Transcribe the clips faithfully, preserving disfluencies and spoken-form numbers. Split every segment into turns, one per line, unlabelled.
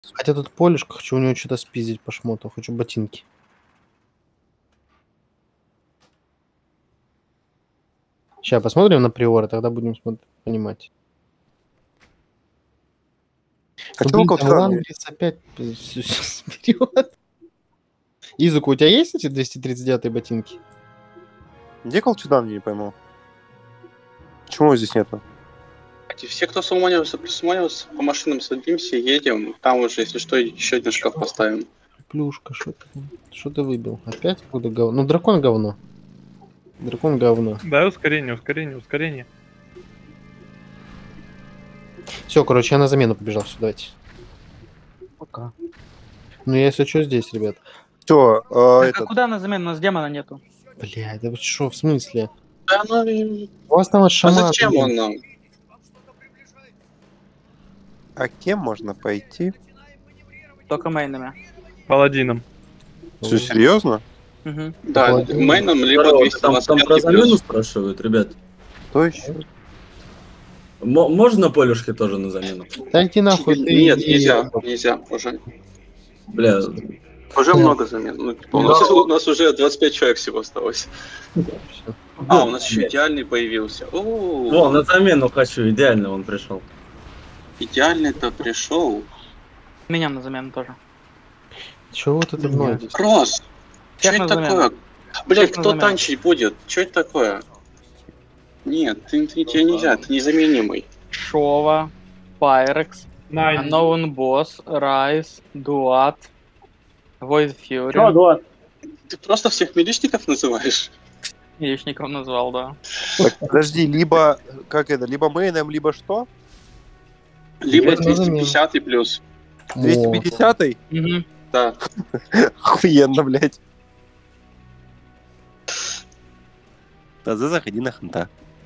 Хотя тут Полюшка, хочу у него что-то спиздить по шмоту, хочу ботинки. Сейчас посмотрим на приоры, тогда будем смотреть, понимать.
А
Ну,
что у
блин, там
Колчана?
Лангрис опять вперед. Изука, у тебя есть эти двести тридцать девятые ботинки?
Где Колчадан, я не пойму. Почему его здесь нету?
Все, кто сумонился, присумонился, по машинам садимся, едем. Там уже, если что, еще один шкаф поставим.
Плюшка, что ты, что ты выбил? Опять какое-то говно? Ну, дракон говно. Дракон говно.
Дай ускорение, ускорение, ускорение.
Все, короче, я на замену побежал. Все, давайте.
Пока.
Ну, я если что, здесь, ребят.
Все, э,
Так,
этот...
а куда на замену? У нас демона нету.
Бля, да вы что, в смысле?
Да, ну,
У вас там вот
а
шаман.
зачем он нам?
А кем можно пойти?
Только мейнами.
Паладином.
Все серьезно?
Угу.
Да,
Ладно.
мейном либо
Здорово,
двести
там,
двадцать
там
пять
про замену
плюс.
спрашивают, ребят.
Кто еще?
М- можно Полюшке тоже на замену?
Да иди нахуй, ты
Нет,
иди.
нельзя, нельзя уже.
Бля,
Уже
Да.
много замен. Ну, типа, у, нас, у нас уже двадцать пять человек всего осталось.
Всё.
А, у нас еще идеальный появился. О,
о, на замену хочу, идеально он пришел.
идеальный-то пришел.
Меня на замену тоже.
Чего вы тут обновитесь?
Кросс!
Всех
Что это
на замену.
такое? Блять,
Всех на
кто
замену.
танчить будет? Что это такое? Нет, ты, ты, тебе нельзя, ты незаменимый.
Шова, Пайрекс,
Найн.
Unknown Boss, Райс, Дуат, Void
Чё,
Fury.
Дуат?
Ты просто всех милишников называешь?
Яичников назвал, да.
Так, подожди, либо, как это, либо мейном, либо что?
Либо
Двести на замену.
двести пятьдесят плюс.
двести пятьдесят?
Угу.
Да.
Охуенно, блядь. Тогда заходи на ханта.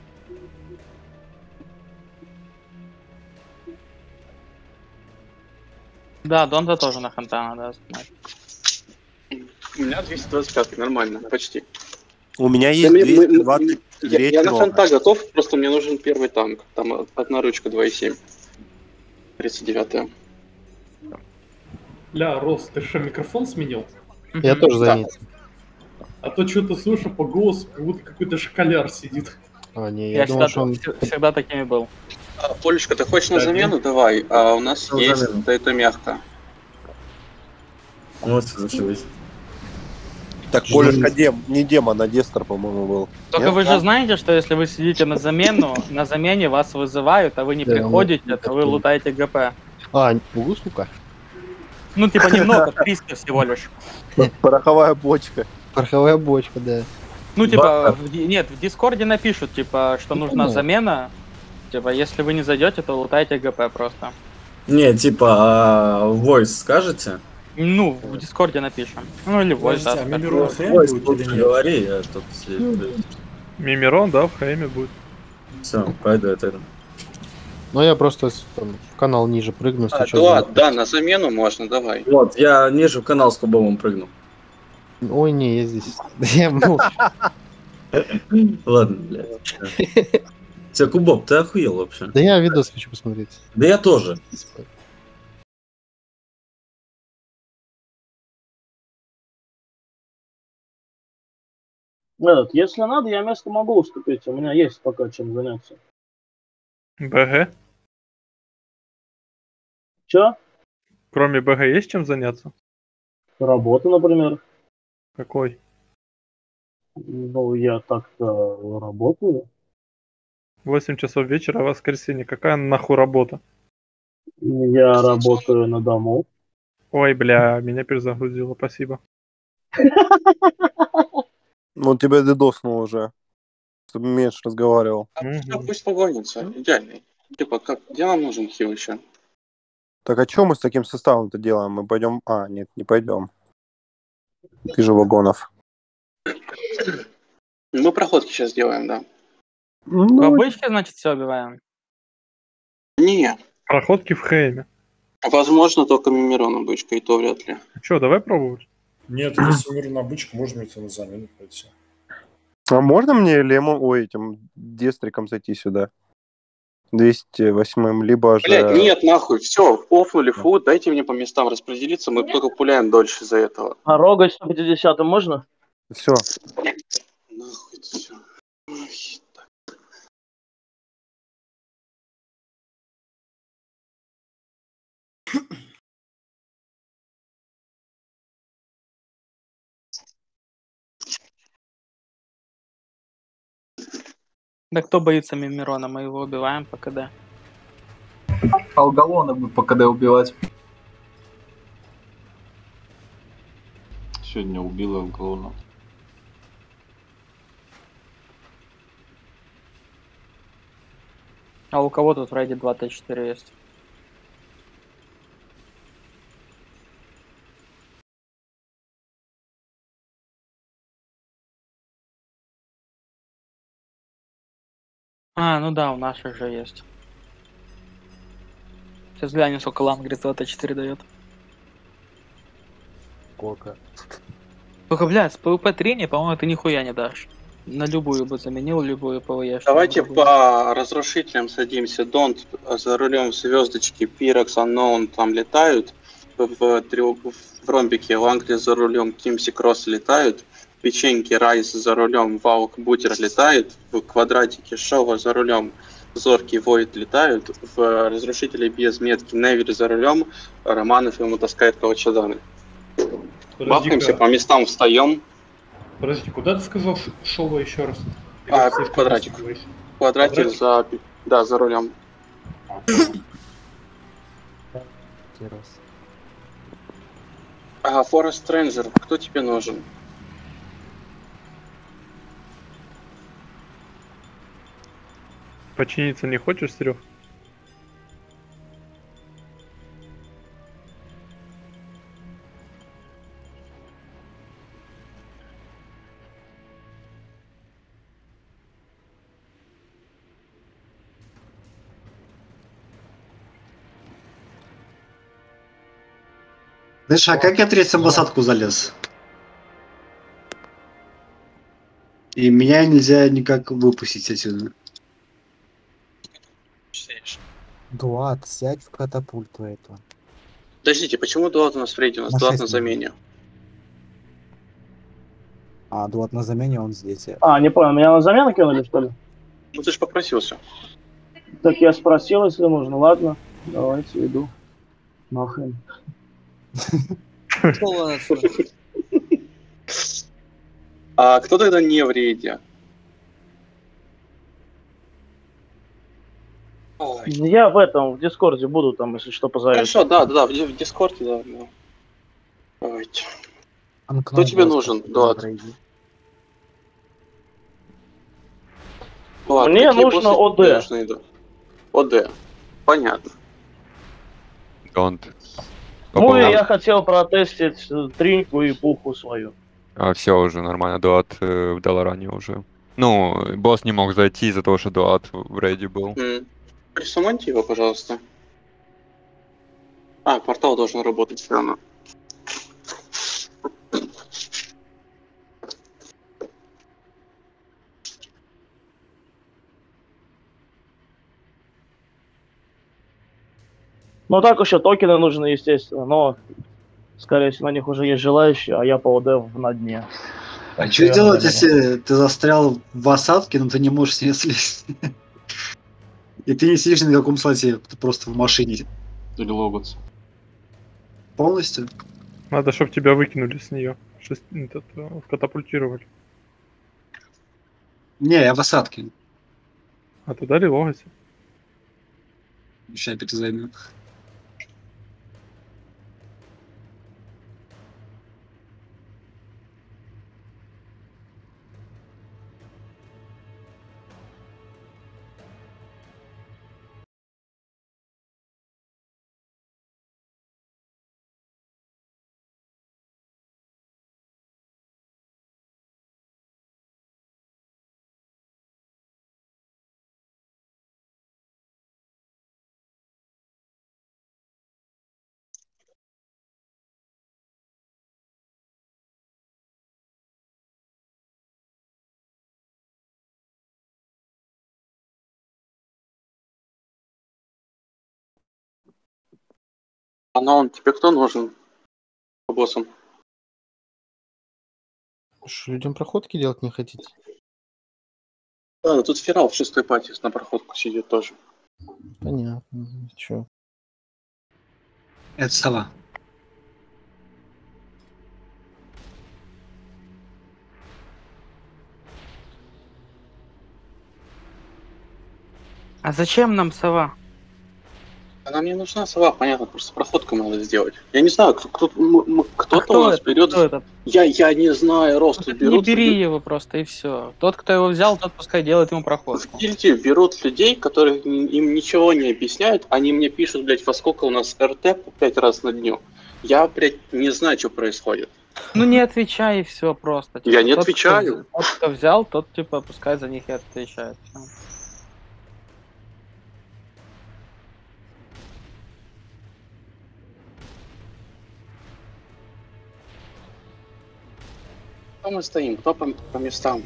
Да, Донта тоже на ханта надо остановить.
У меня двести двадцать пять, нормально, почти.
У меня
Да
есть
мы- мы-
двести двадцать
Я, я на
ровно.
фронта готов, просто мне нужен первый танк. Там одна ручка два и семь. тридцать девятая.
Ля, Рос, ты что, микрофон сменил?
Я
Мгм.
тоже
Да.
заметил.
А то что-то слышу по голосу, как будто какой-то школяр сидит.
А, не, я,
Я
думал,
всегда,
что он...
вс- всегда такими был.
А, Полечка, ты хочешь на
Да,
замену? Давай. А у нас
На
есть,
замену.
да это мягко.
Вот, зашились.
Так,
Жду.
Полюшка дем, не демон, а Дестер, по-моему, был.
Только
Нет?
вы же знаете, что если вы сидите на замену, на замене вас вызывают, а вы не
Да,
приходите,
вот
то вы
это.
лутаете ГП.
А, угу, сука.
Ну, типа немного, триста всего лишь.
Пороховая бочка.
Пороховая бочка, да.
Ну, типа,
Бабка.
в ди- нет, в Дискорде напишут, типа, что
Ну,
нужна
понятно.
замена. Типа, если вы не зайдете, то лутайте ГП просто.
Не, типа, а, voice скажете?
Ну, в Дискорде напишем. Ну, или войс, да.
Подождите, а
скажем.
Мимирон Хэм
Voice
будет
лучше
или нет?
говори, я тут
Мимирон, да, в Хайме будет.
все, пойду это.
Ну, я просто с- там, в канал ниже прыгну, если
А,
чё,
да,
за-
да, на замену можно, давай.
Вот, я ниже в канал с кубовым прыгну.
Ой, не, я здесь... Я молчу.
Ладно, блядь. Все, Кубоб, ты охуел вообще?
Да я видос хочу посмотреть.
Да я тоже.
Этот, если надо, я место могу уступить. У меня есть пока чем заняться.
БГ?
Че?
Кроме БГ есть чем заняться?
Работа, например.
Какой?
Ну, я так-то работаю.
восемь часов вечера, воскресенье. Какая нахуй работа?
Я работаю на дому.
Ой, бля, меня перезагрузило, спасибо.
Ну, тебя дедоснул уже. Чтобы меньше разговаривал.
А
Мгм.
всё, пусть погонится, идеальный. Типа, как, где нам нужен хил еще?
Так, а что мы с таким составом-то делаем? Мы пойдем... А, нет, не пойдем. Ты же Вагонов.
Мы проходки сейчас делаем, да.
В
Ну,
обычке, значит, все убиваем.
Не,
Проходки в Хайме.
возможно, только Мимирон бычка, и то вряд ли.
Че, давай пробовать?
Нет, если мир на бычку, можно идти на замену пойти.
а можно мне Лемон... Ой, этим Дестриком зайти сюда? двести восемь, либо же...
Блять, нет, нахуй, все, офнули фу, дайте мне по местам распределиться, мы только пуляем дольше из-за этого.
А рогать сто пятьдесят можно?
Все.
Нахуй это все.
Да кто боится Мимирона? Мы его убиваем по КД.
Алгалона бы по КД убивать.
Сегодня убила Алгалона.
А у кого тут в рейде два Т четыре есть? А, ну да, у наших же есть. Сейчас глянем, сколько Лангрид два Т четыре дает.
Сколько?
Только, блядь, с пэ вэ пэ трения, по-моему, ты нихуя не дашь. На любую бы заменил, любую ПВЕ.
Давайте по разрушителям садимся. Донт за рулем звездочки, Пирокс, Unknown там летают. В, треуг... в ромбике Лангри за рулем, Кимси Кросс летают. Печеньки Райс за рулем, Ваук Бутер летает. В квадратике Шова за рулем, Зоркий Войд летают. В разрушителе без метки Невель за рулем, Романов ему таскает Кавачаданы. Бахаемся, по местам встаем.
Подожди, куда ты сказал Ш- Шова еще раз?
А, в квадратик. Квадратик за... Да, за рулем. Ага, Форест Стрэнджер, кто тебе нужен?
Починиться не хочешь, Серег?
Знаешь, а как я третью посадку залез? И меня нельзя никак выпустить отсюда.
Дуат, сядь в катапульту эту.
Подождите, почему Дуат у нас в рейде? У нас
На
Дуат
шесть
на замене.
А, Дуат на замене, он здесь.
А, не понял, меня на замену кинули, что ли?
Ну ты же попросился.
Так я спросил, если нужно. Ладно, давайте, иду. Нахрен.
А кто тогда не в рейде? Ой.
Я в этом, в Дискорде буду там, если что, позовете.
Хорошо, да, да, да, в, ди- в Дискорде, да, да. Давайте. Кто
Анкнон
тебе
был
нужен,
спокойно
Дуат?
в рейде.
Ладно,
Мне
какие
нужно
боссы
ОД.
тебе нужны, да? ОД. Понятно.
Don't.
Ну и я хотел протестить э, Триньку и Пуху свою.
А, все уже нормально, Дуат э, в Даларане уже. Ну, босс не мог зайти из-за того, что Дуат в рейде был.
М. Присумоньте его, пожалуйста. А, портал должен работать все равно.
Ну так еще токены нужны, естественно, но скорее всего на них уже есть желающие, а я по ОД в- на дне.
А
Так
что
я
делать,
на замене.
если ты застрял в осадке, но ты не можешь с нее слезть? И ты не сидишь ни на каком слоте, ты просто в машине
Или логаться.
полностью?
Надо, чтобы тебя выкинули с нее. Шест... Этот, э, катапультировали.
Не, я в осадке.
А туда ли логайся?
Сейчас перезайму.
А ну он тебе кто нужен? По боссам.
Что, людям проходки делать не хотите?
Да, тут Ферал в шестой пати на проходку сидит тоже.
Понятно. Чё?
Это сова.
А зачем нам сова?
Она мне нужна сова, понятно, просто проходку надо сделать. Я не знаю, кто, кто-то
А кто
у нас
это?
берет.
Кто это?
Я, я не знаю, рост
Не
берут.
бери его просто и все. Тот, кто его взял, тот пускай делает ему проход.
В гильдии берут людей, которые им ничего не объясняют, они мне пишут, блядь, во сколько у нас РТ по пять раз на дню. Я, блядь, не знаю, что происходит.
Ну не отвечай и все просто. Типа,
Я не
тот,
отвечаю.
Кто, тот, кто взял, тот типа пускай за них и отвечает. Всё.
Кто мы стоим? Кто по, по местам?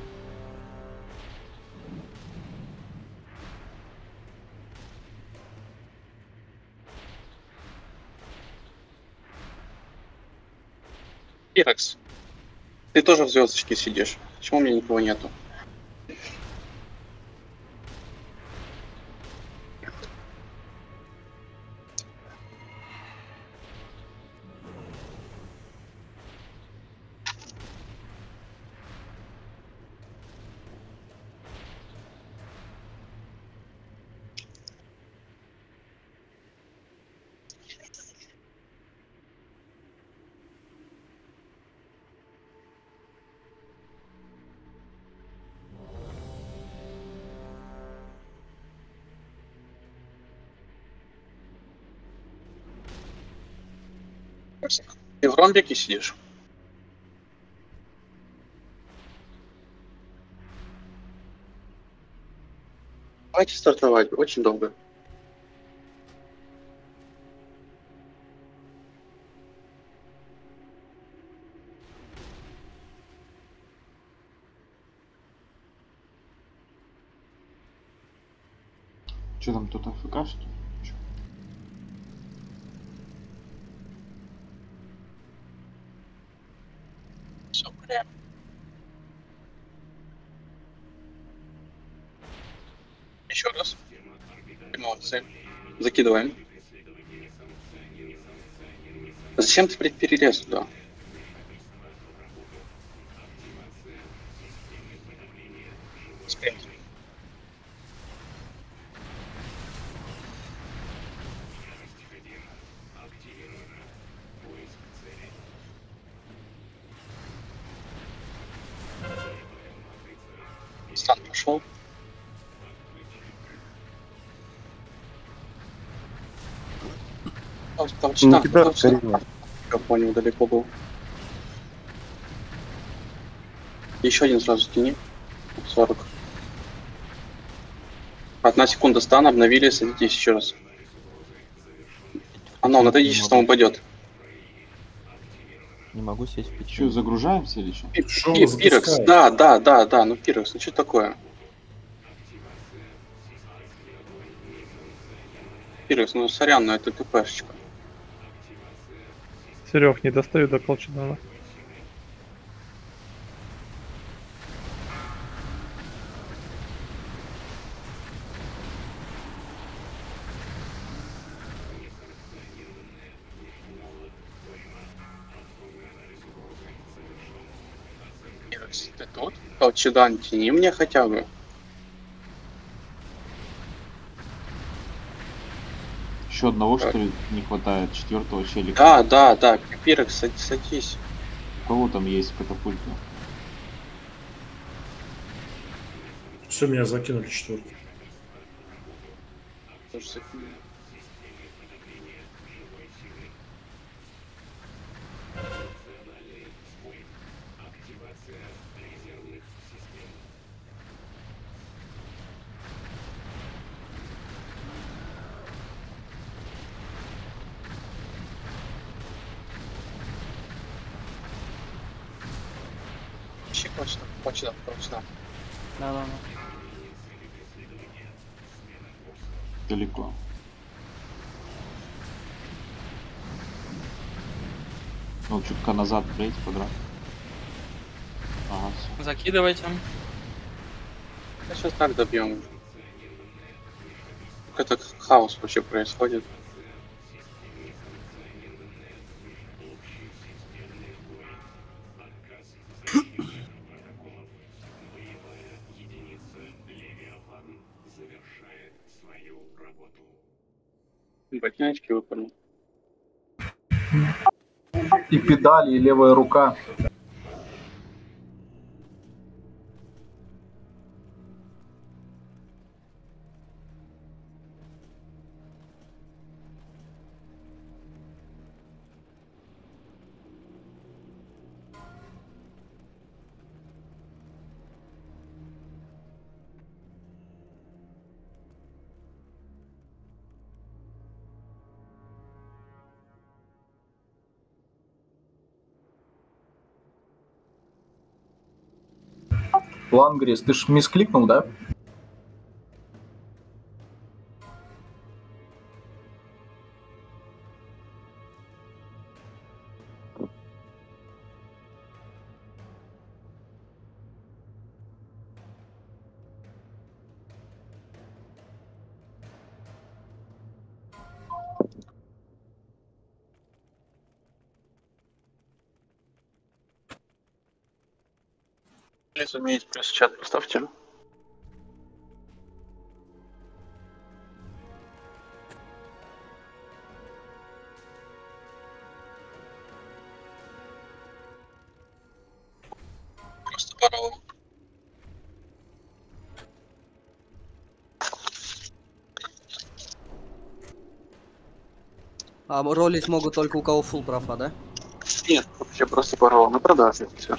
Пирекс, ты тоже в звездочке сидишь. Почему у меня никого нету? Ты в ромбике сидишь? Давайте стартовать, очень долго.
Че там, тут АФК, что ли? Чё?
Все, прям. Еще раз. Молодцы. Закидываем. Зачем ты, блядь, перелез туда? Спринт. Стан пошел. Там, там читак,
Никита,
там читак.
Карина.
Я понял, далеко был. Еще один сразу тяни. сорок. Одна секунда стана, обновили, садитесь еще раз. А ну, отойди, сейчас там упадет.
Не могу сесть в печь. Че, загружаемся или что?
Пирекс, да, да, да, да, ну Пирекс, ну что такое? Пирекс, ну сорян, но это КПшечка.
Серег, не достаю до колчана.
Пирекс, ты тут? Колчедан, тяни мне хотя бы.
Еще одного, что ли, не хватает? Четвертого челика.
Да, да, да, Пирекс, садись, садись.
У кого там есть катапульта?
Все, меня закинули четвертый.
Тоже закину. Ищи почту, почта, почта.
Да, да, да.
Далеко. Ну, чутка назад пройти квадрат. Ага, всё.
Закидывайте.
Сейчас так добьем. Это хаос вообще происходит. Ботиночки выпали.
И педали, и левая рука. Лангрис, ты ж мискликнул, да?
Разумеется, плюс чат поставьте. Просто порвал.
А ролить могут только у кого full профа, да?
Нет, вообще просто порвал на продаже. Все.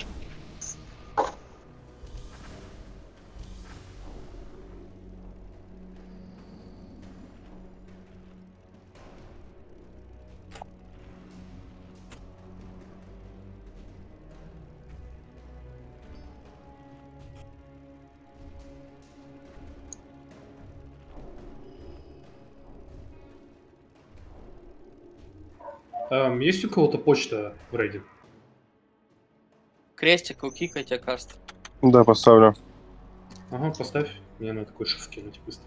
Эм, есть у кого-то почта в рейде?
Крестик, укикайте каст.
Да, поставлю.
Ага, поставь. Мне надо кое-что скинуть быстро.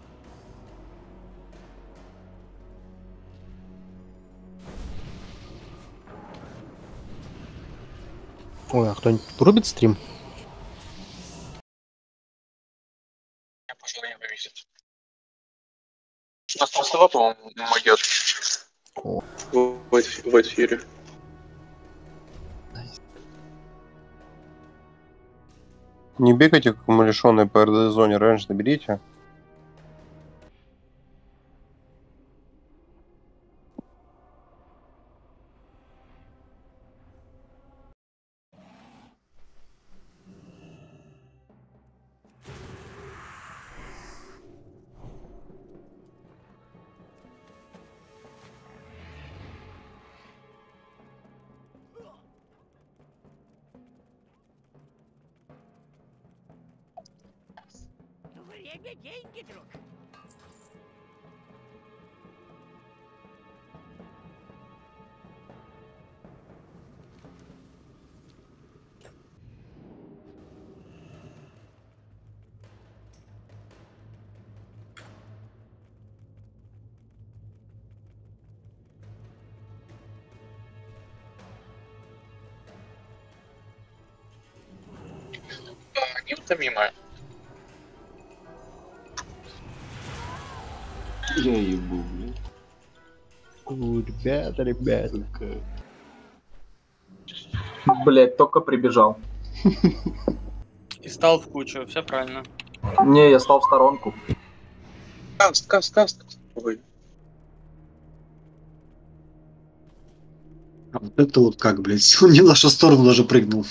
Ой, а кто-нибудь рубит стрим?
Я пошел не повесит. У нас там слова, по-моему, идет. В, в эфире.
Не бегайте, как умалишенные по эр дэ-зоне, рейндж наберите.
Время — деньги, друг.
Неутомимая.
Я ебу, блядь.
О, ребята, ребята.
Блять, только прибежал.
И стал в кучу, все правильно.
Не, я стал в сторонку.
Каст, каст, каст. Ой.
А вот это вот как, блядь, он не в нашу сторону даже прыгнул.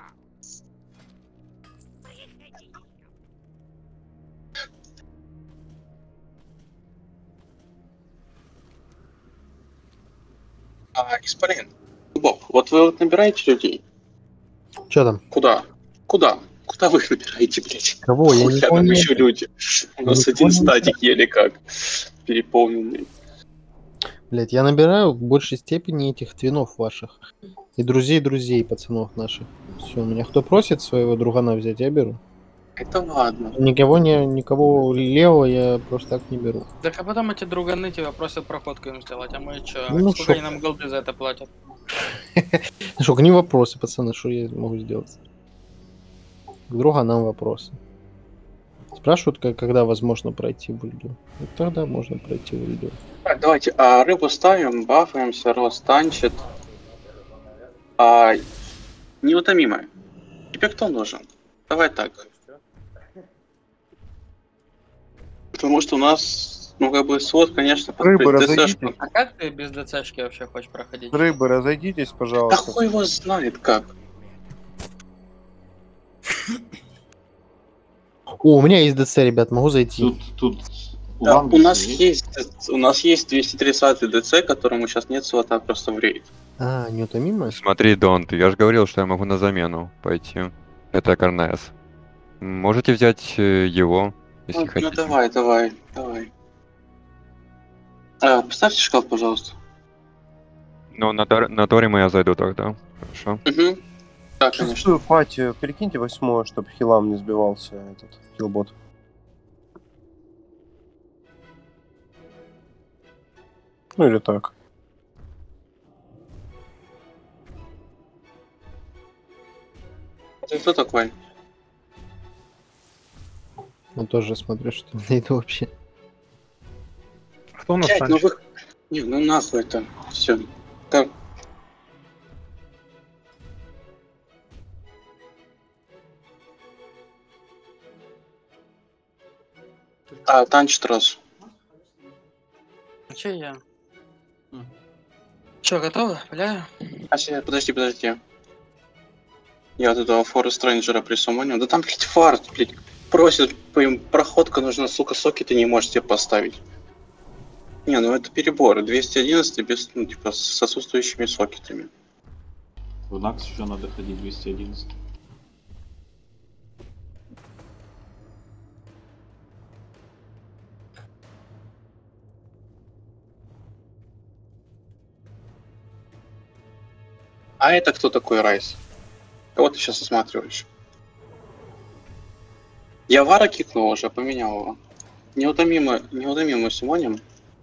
А, Исполин. Боб, вот вы вот набираете людей?
Че там?
Куда? Куда? Куда вы их набираете, блядь?
Кого? Я
Хуя
никого
нам
не-
еще люди. У нас
Никого
один
не
статик еле как переполненный.
Блять, я набираю в большей степени этих твинов ваших. И друзей друзей, пацанов наших. Все, меня кто просит своего другана взять, я беру.
Это ладно.
Никого не, никого левого я просто так не беру.
Так а потом эти друганы тебя просят проходку им сделать, а мы чё?
Ну,
Сколько
шо?
они нам голды за это платят?
Шок, не вопросы, пацаны, что я могу сделать? К друганам вопросы. Спрашивают, как, когда возможно пройти в ульду. Вот тогда можно пройти в ульду.
Так, давайте, а рыбу ставим, бафаемся, рост танчит. А, неутомимая. Тебе кто нужен? Давай так. Потому что у нас, ну как бы, свод, конечно, под
Рыбы,
ДЦшку.
разойдитесь.
А как ты без ДЦшки вообще хочешь проходить?
Рыбы, разойдитесь,
Да
пожалуйста.
хуй его знает как.
О, у меня есть ДЦ, ребят, могу зайти.
Тут, тут у
Да, у
Лангриса
нас есть, у нас есть двести тридцатый ДЦ, которому сейчас нет слота просто в рейд.
А, неутомимая?
Смотри, Донт, я же говорил, что я могу на замену пойти. Это Карнес. Можете взять э, его, если
Ну,
хотите.
ну давай, давай, давай. А, поставьте шкаф, пожалуйста.
Ну, на, Тор- на Торима я зайду тогда. Хорошо.
Угу. Да, конечно.
Шестую пати, перекиньте восьмое, чтобы хилам не сбивался этот хилбот. Ну или так.
Ты кто такой?
Я тоже смотрю, что не найду вообще.
Кто у нас
Блядь, ну
танчит?
вы... Не, ну нахуй это. Все. Так. А, танчит раз.
Че я? Че, готовы? Бля?
А, се- подожди, подожди. Я вот этого Форест Рейнджера присумонил. Да там, блядь, фарт, блядь. Просит, по им проходка нужна, сука, сокеты не можете поставить. Не, ну это перебор. двести одиннадцать без, ну, типа, с отсутствующими сокетами.
В Накс еще надо ходить двести одиннадцать.
А это кто такой Райс? Кого ты сейчас осматриваешь? Я Вара кикнул уже, поменял его. Неутомимо, неутомимо Симоним.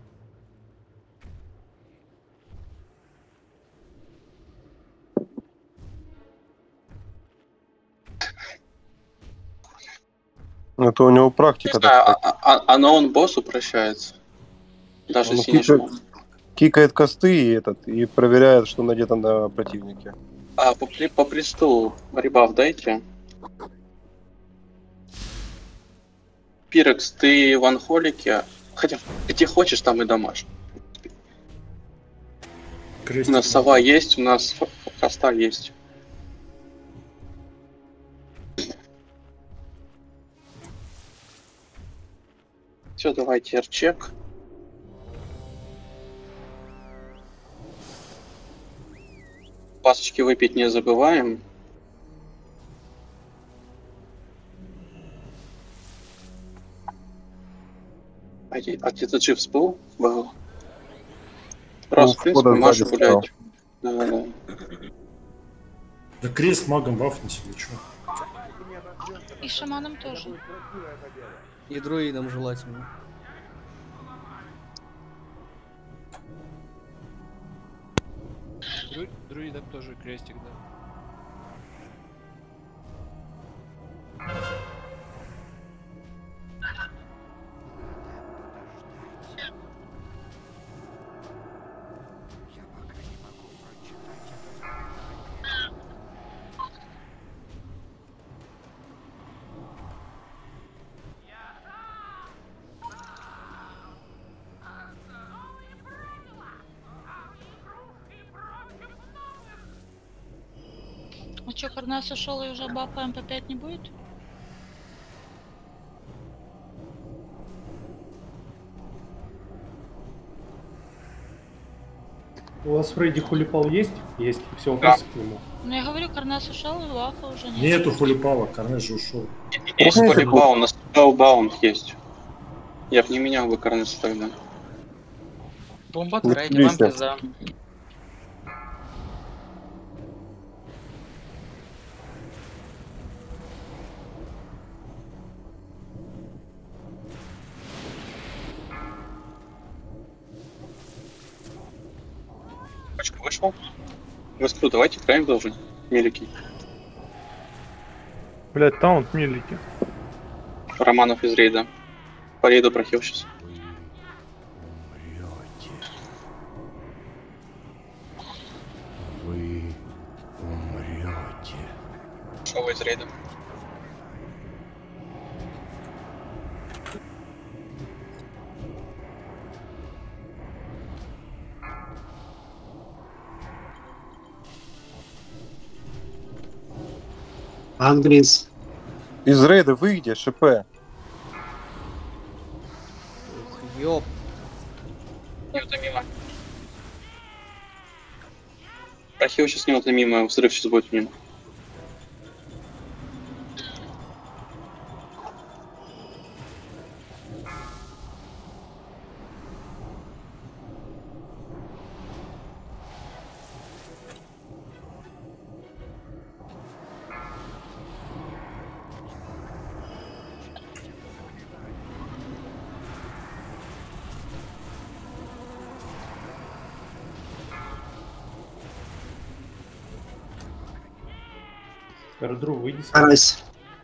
Это у него практика
Не знаю,
такая.
а, а, а на он босс упрощается. Даже
Он
если не
кикает,
шмот.
кикает косты и этот и проверяет, что надето на противнике.
А, по, при- по присту ребаф дайте. Пирекс, ты в анхолике. Хотя где хочешь, там и дамаж. У нас сова есть, у нас ф- коста есть. Все, давайте эрчек. Пасочки выпить не забываем. А, те- а где-то Дживс был? Был. Раз, в принципе,
входа
Маша
сзади стоял.
гулять. Да-да-да.
Да крест магом бафните, ничего.
И шаманом тоже.
И друидам желательно.
Дру... Друидам тоже крестик, да.
А чё, Карнас ушел и уже бафа эм пэ пять не будет?
У вас Фредди Хулипал есть? Есть. Все, вопросы к нему.
Ну я говорю, Карнас ушел и бафа уже нет.
Нету Хулипала, Карнес же ушел.
Есть Холибаун, у нас Spellbound есть. Я бы не менял бы Карнеса тогда.
Бомба
Не
трейд, вам
пиздите.
пизда.
Точка вышел. Господи, давайте краем должен. Мелики.
Блять, таунт милики.
Романов из рейда. По рейду прохил сейчас.
Вы умрете.
Шел из рейда.
Ангрис.
Из рейда выйди, ШП.
Ёп.
Неутомимо. Прохил сейчас неутомимо, взрыв сейчас будет мимо.
Кардру, выйди.
Карась.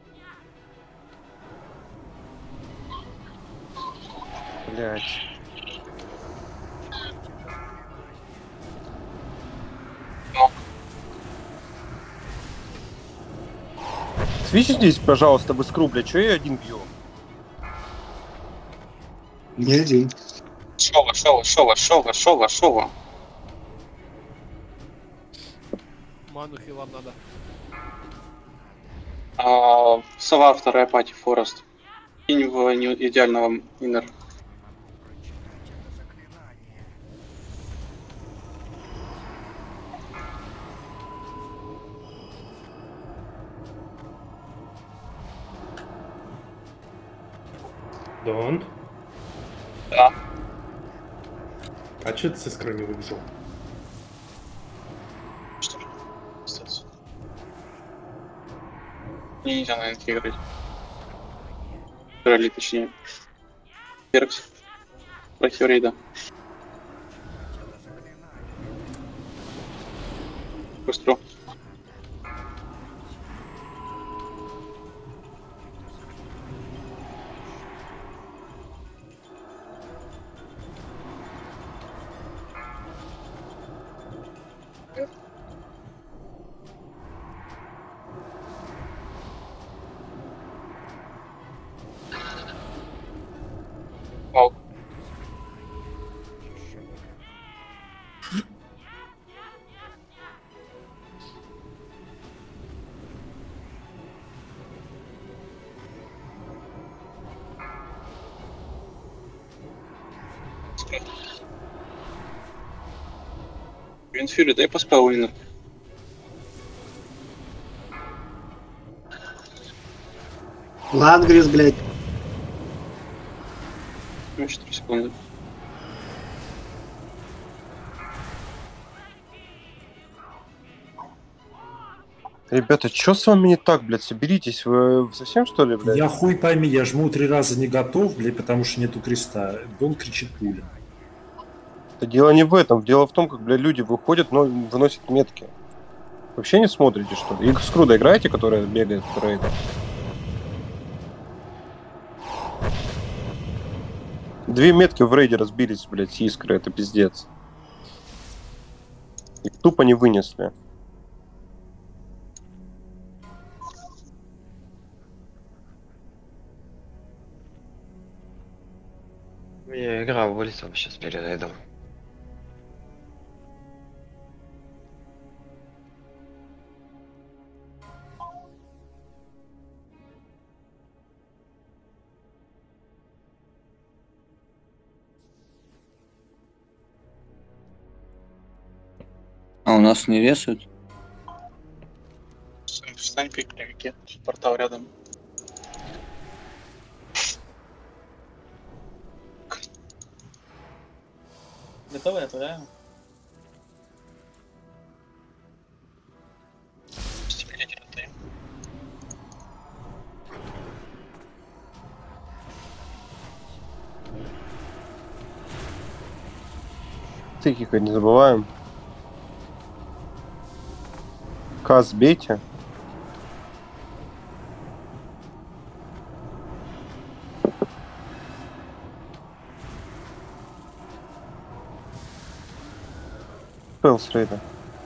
Блять. Свечитесь, пожалуйста, вы скру, блядь, чё я один бью?
Не один.
Шова, шова, шова, шова, шова, шова.
Ману хилам надо.
А, сова, вторая пати, Форест. Кинь в не- идеального иннер.
Донт.
Да.
А чё ты с искры не выбежал?
Что? Мне нельзя на инфе играть. Играли, точнее. Перкс. Против рейда. Быстро. Вау. Винфьюри, дай поспал иннер.
Лангрис, блядь.
Ну, четыре секунды.
Ребята, чё с вами не так, блядь? Соберитесь, вы совсем что ли, блядь?
Я хуй пойми, я жму три раза не готов, блядь, потому что нету креста. Дон кричит пуля.
Да дело не в этом, дело в том, как, блядь, люди выходят, но выносят метки. Вообще не смотрите, что ли? И Скруда играете, которая бегает в рейде? Две метки в рейде разбились, блядь, искры, это пиздец. Их тупо не вынесли.
Я играл в улицу сейчас перед рейдом.
А у нас не весают?
Встань, пик, прямики. Портал рядом.
Готовы, отправляем?
Тыкика не забываем. Каз бейте. Спел с рейда.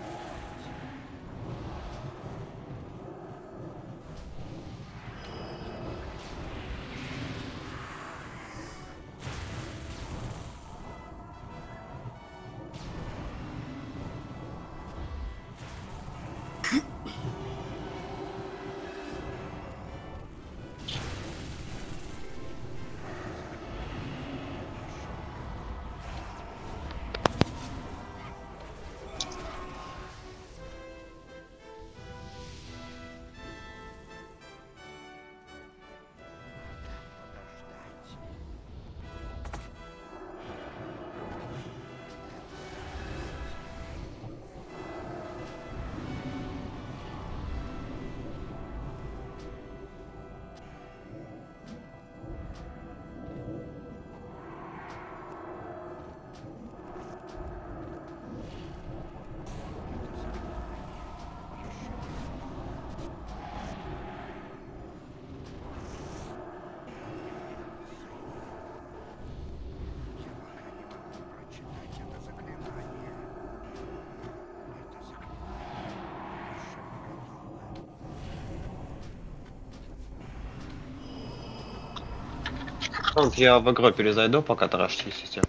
Вот я в игру перезайду, пока тарашите систему.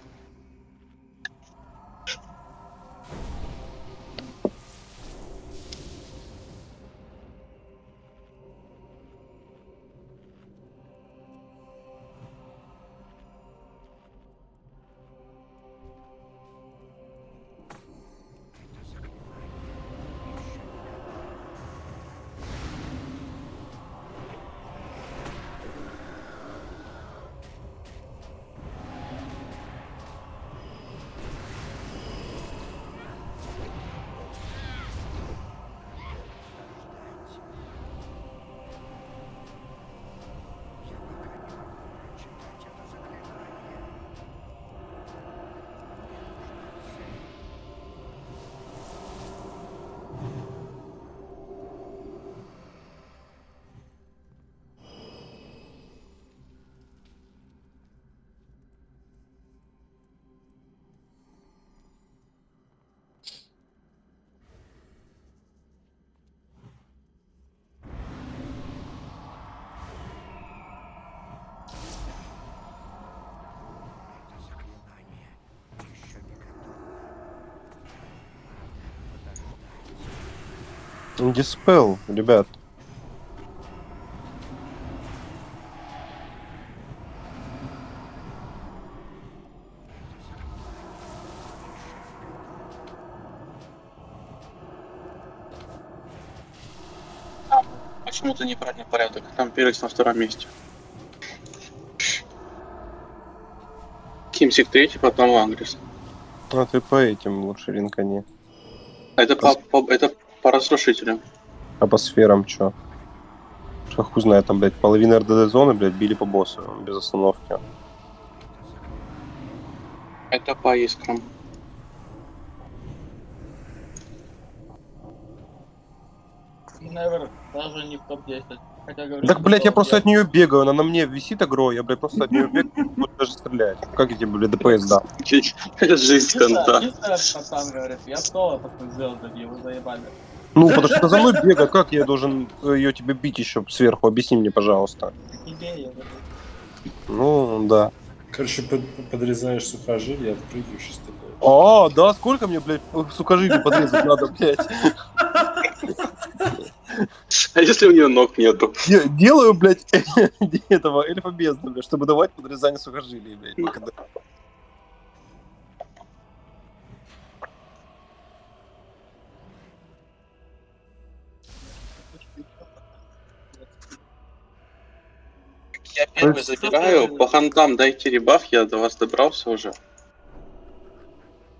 Диспел, ребят.
Почему-то неправильный порядок. Там Пирекс на втором месте. Кимсик третий, потом Лангрис.
А ты по этим лучше ринкани.
Это по, по, это по разрушителям.
А по сферам чё? Что хуй знает, там, блядь, половина эр дэ дэ зоны, блядь, били по боссу без остановки.
Это по искрам.
Never, даже не в топ десять. Хотя, говорю,
Так, блядь, я просто
я-
от нее бегаю, она на мне висит агро, я, блядь, просто от нее бегаю, не буду даже стрелять. Как я тебе, блядь, дэ пэ эс дам?
Жизнь конта.
Чисто пацан говорит, я соло пацан сделал, такие, вы заебали.
Ну, потому что ты за мной бегает, как я должен ее тебе бить еще сверху? Объясни мне, пожалуйста.
Идея, я говорю.
Ну, да.
Короче, под- подрезаешь сухожилие, отпрыгиваешь из такого.
А, да, сколько мне, блядь, сухожилий подрезать надо, блядь?
А если у нее ног нету?
Де- Делаю, блядь, этого эльфа бездны, блядь, чтобы давать подрезание сухожилий, блядь. никогда.
Я первый забираю, по хантам дайте ребаф, я до вас добрался уже.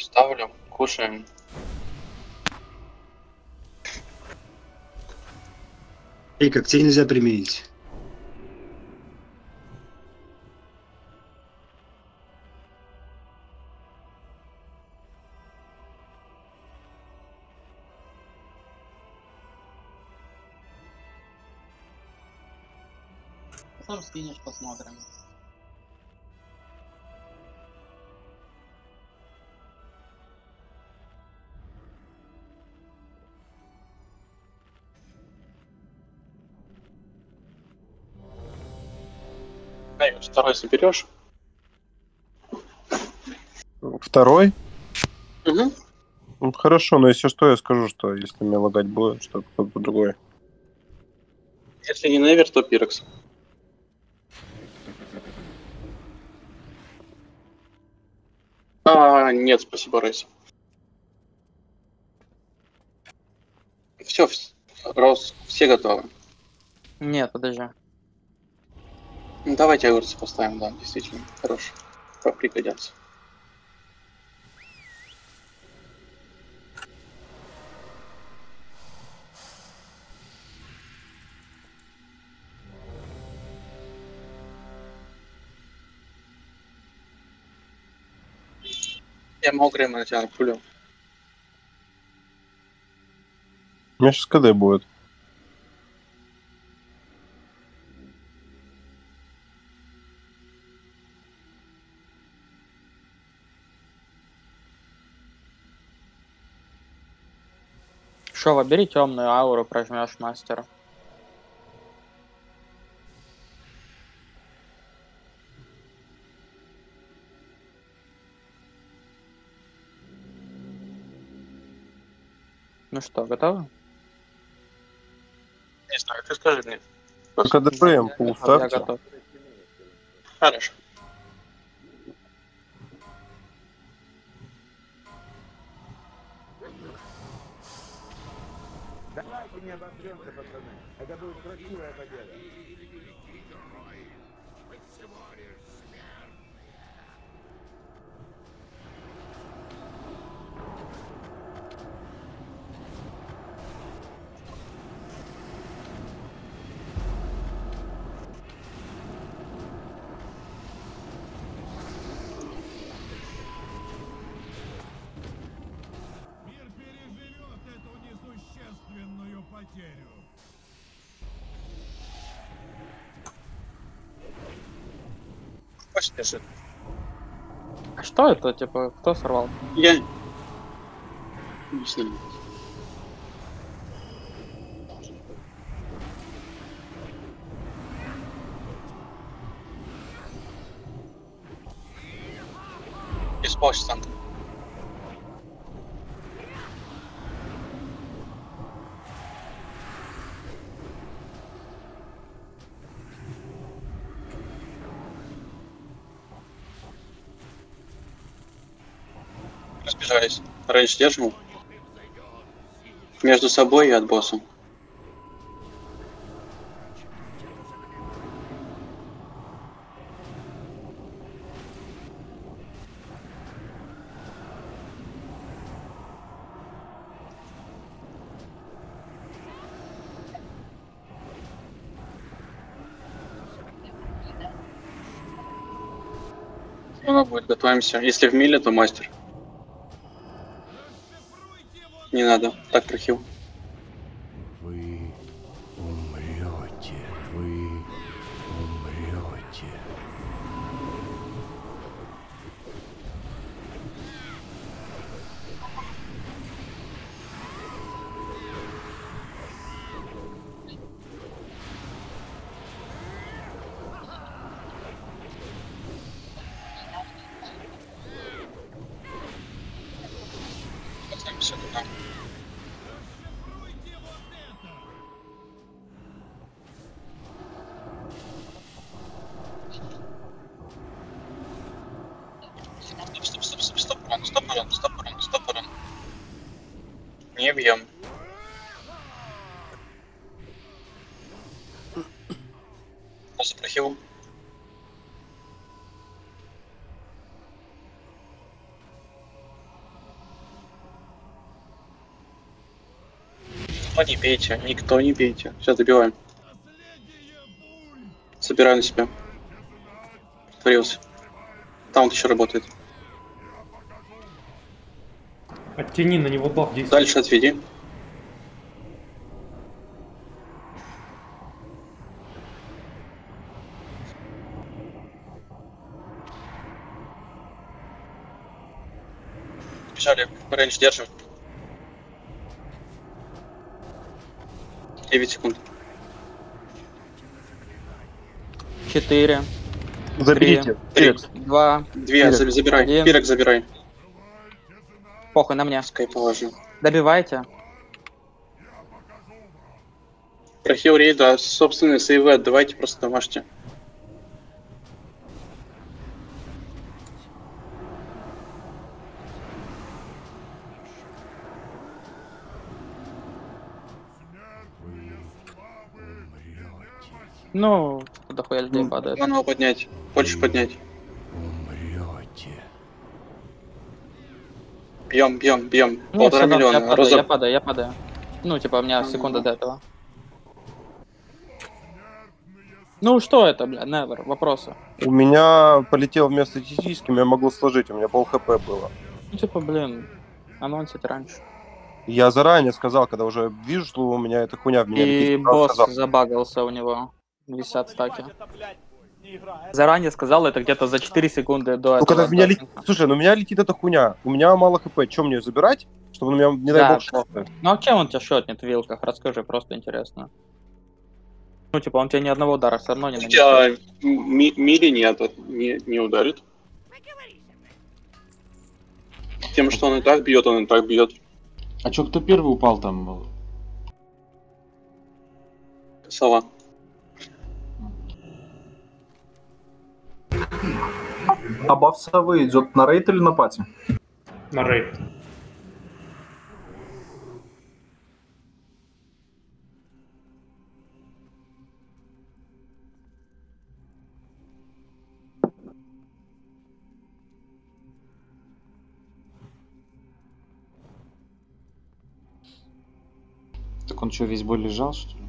ставлю, кушаем.
И когтей нельзя применить.
Сам скинешь, посмотрим.
Эй, второй соберешь?
Второй?
Угу.
Ну, хорошо, но если что, я скажу, что если мне лагать будет, что кто-то другой.
Если не Невер, то Пирекс. А, нет, спасибо, Рейс. Все, Рос, все готовы.
Нет, подожди.
Ну, давайте огурцы поставим, да, действительно, хорош. Пригодятся. Я могу Грэма на тебя напулю.
У меня сейчас КД будет.
Шова, бери темную ауру, прожмешь мастера. Ну что, готовы?
Не знаю, ты скажи мне.
КДПМ
Я
полставьте.
готов.
Хорошо.
Давайте не обосремся, пацаны. Это будет красивая победа.
Пусть лежит.
А что это, типа, кто сорвал?
Я... Не знаю. Исполнить там. Разбежались. Рейндж держим. Между собой и от босса. Она будет, готовимся. Если в миле, то мастер. Не надо, так прохил.
Вы умрете, вы умрете.
Готовимся туда. Стоп, стоп, стоп, стоп, стоп, урон, стоп, урон, стоп, урон, стоп, урон. Не бьем. Просто прохил. Никто не бейте, никто не бейте. Все, добиваем. Собираю на себя. Творился. Таунт еще работает.
Оттяни на него баф действует.
Дальше отведи. Бежали, рейндж держим. девять секунд.
четыре.
Заберите.
три, два.
Две,
Пирек.
забирай.
Один.
Пирек забирай.
Похуй на мне.
Скай положи.
Добивайте.
Прохил рейда, собственные сейвы отдавайте, просто домашние.
Ну, куда хуя людей падает.
Заново поднять. Больше поднять. Бьем, бьем, бьем.
Ну,
Полтора
всё, да,
миллиона.
Я падаю,
Разоб-
я падаю, я падаю. Ну, типа, у меня секунда до этого. Ну, что это, бля, Невер, вопросы.
У меня полетел вместо статистическим, я могу сложить, у меня пол хп было.
Ну, типа, блин, анонсить раньше.
Я заранее сказал, когда уже вижу, что у меня эта хуйня в меня
И
летит, сразу
босс
сказал.
забагался у него. Висят стаки. Заранее сказал это где-то за четыре секунды до
Ну,
этого.
когда в меня
до-
летит... Слушай, ну у меня летит эта хуйня, у меня мало хп, что мне ее забирать? Чтобы он меня, не дай
Да,
бог,
плохо.
шотает?
Ну, а чем он тебя шотнет в вилках? Расскажи, просто интересно. Ну, типа, он тебе ни одного удара все равно не
У
нанесет.
тебя ми- мили нет, не, не ударит. Тем, что он и так бьет, он и так бьет.
А чё, кто первый упал там?
Сова.
А баф совы идет на рейд или на пати?
На рейд.
Так он что, весь бой лежал, что ли?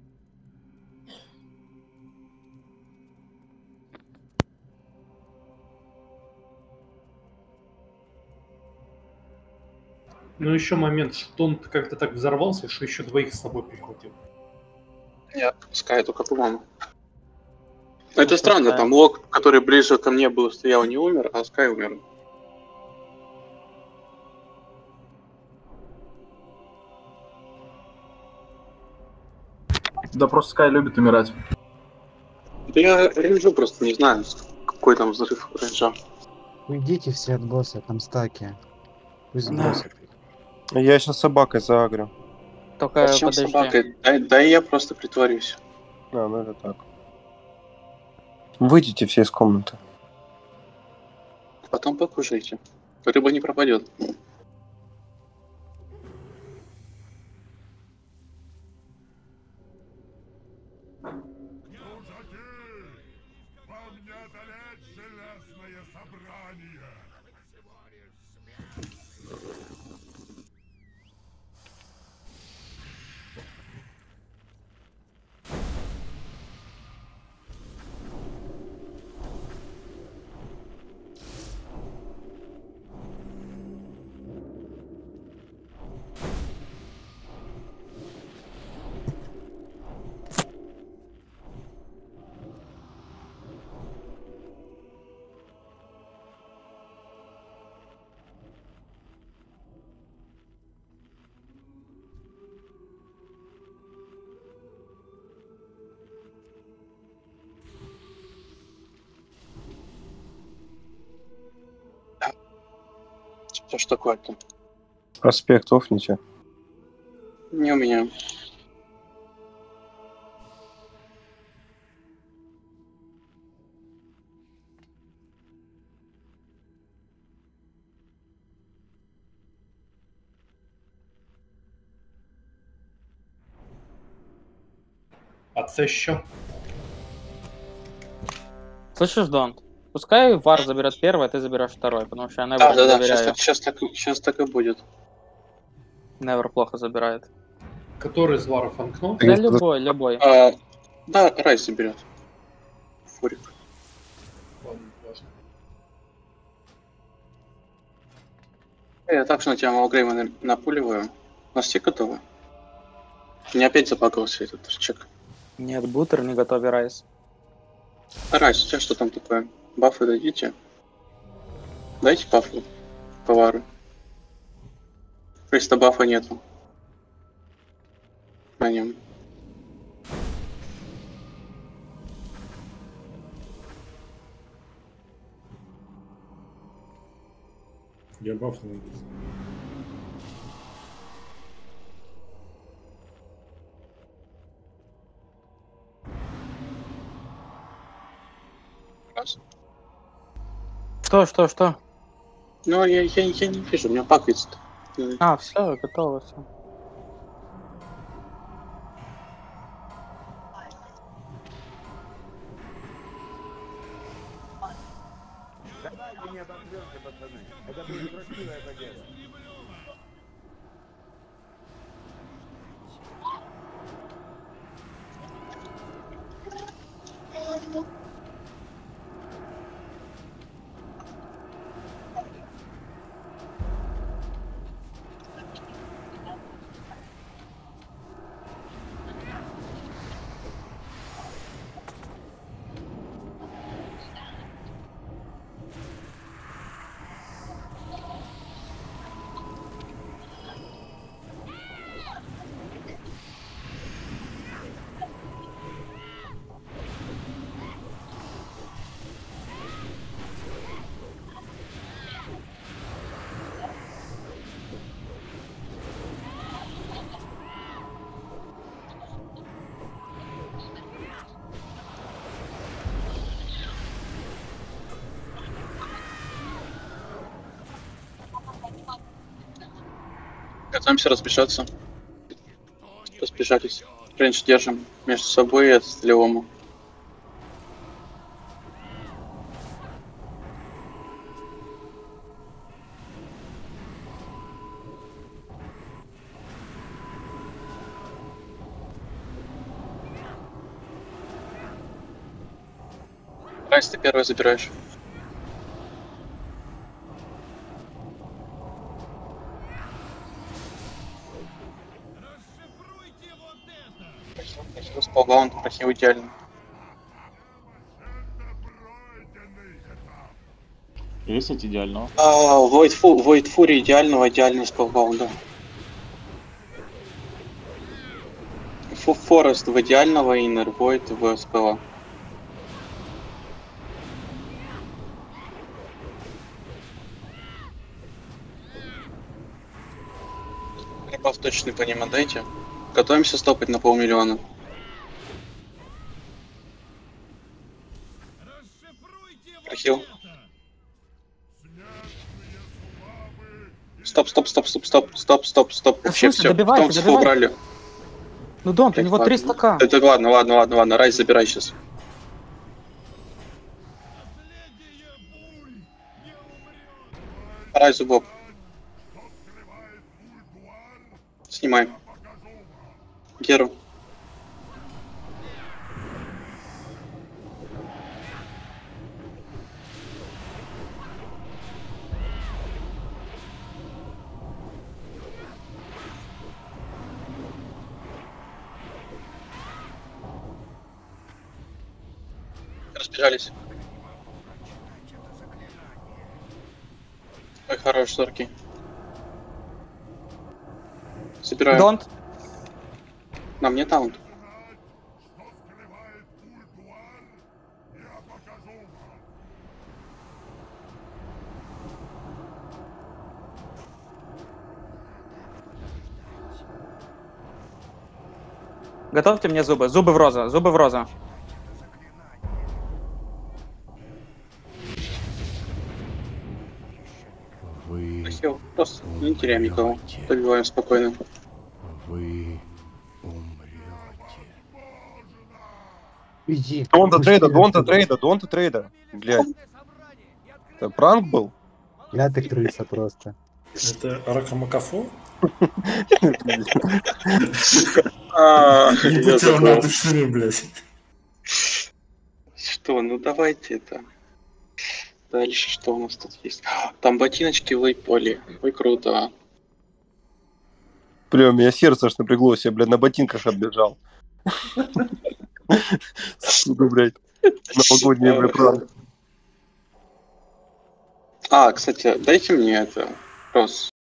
Ну еще момент, что он как-то так взорвался, что еще двоих с собой прихватил.
Нет, Скай только, по-моему. Но это странно, там Лок, который ближе ко мне был, стоял, не умер, а Скай умер.
Да просто Скай любит умирать.
Да я рейнджу просто не знаю, какой там взрыв рейнджа.
Уйдите все от босса, там стаки. Пусть
Да.
бросят.
Я сейчас собакой заагрю.
Только
Зачем
подожди.
собакой? Дай, дай я просто притворюсь.
А, ну это так. Выйдите все из комнаты.
Потом покушайте. Рыба не пропадет. Что ж такое-то?
Аспект офните.
Не у меня.
А це що?
Слышишь, Дон? Пускай Вар заберет первый, а ты заберешь второй, потому что я Невер
Да,
не
да, да,
доверяю.
сейчас так, сейчас, так, сейчас так и будет.
Невер плохо забирает.
Который из варов анкнул?
Да любой, любой.
А, да, Райс заберет. Фурик. Я также на тебя Малгрейма напуливаю. У нас все готовы? Мне опять запакался этот чек.
Нет, бутер не готовый, Райс.
Райс, у тебя что там такое? Бафы дадите? Дайте бафы повару. Просто бафа нету. На нем.
Я бафнул.
Что, что, что?
Ну, я, я, я не вижу, у меня пакается.
А, все, готово, все.
Давайте не обосремся, пацаны. Это будет красивая победа.
Готовимся разбежаться. Разбежались. Рейндж держим между собой и от Леома. Райс, ты первый забираешь. Спалбаунт прохил идеально.
Есть от идеального?
А, Void, Fu Void Fury идеального, идеальный спалбаунда. Форест в идеального, Inner Void в спела. Ребав точный по ним отдайте. Готовимся стопать на полмиллиона. Прохил. Стоп, стоп, стоп, стоп, стоп, стоп, стоп, стоп. Вообще все. Потом всего убрали.
Ну, Дон, у него триста ка.
Это ладно, ладно, ладно, ладно. Райс, забирай сейчас. Райс, Боб. Снимай. Геру. Разбежались. Ой, хорош, сорки. Собираю.
Донт.
На мне таунт.
Готовьте мне зубы. Зубы в роза. Зубы в роза.
Все, просто не теряем никого. Добиваем спокойно.
Вы
Иди. Донта трейда, донта трейда, донта трейда. Блядь. Это пранк был?
Я ты крыса просто.
Это Ракамакафо?
А,
Не
я
будьте
забыл.
равнодушными, блядь.
Что, ну давайте это. Дальше что у нас тут есть? Там ботиночки в лейполе. Ой, круто.
Бля, у меня сердце аж напряглось, я, блядь, на ботинках отбежал. Сука, блядь. Новогодние, блядь, правда.
А, кстати, дайте мне это. Рос.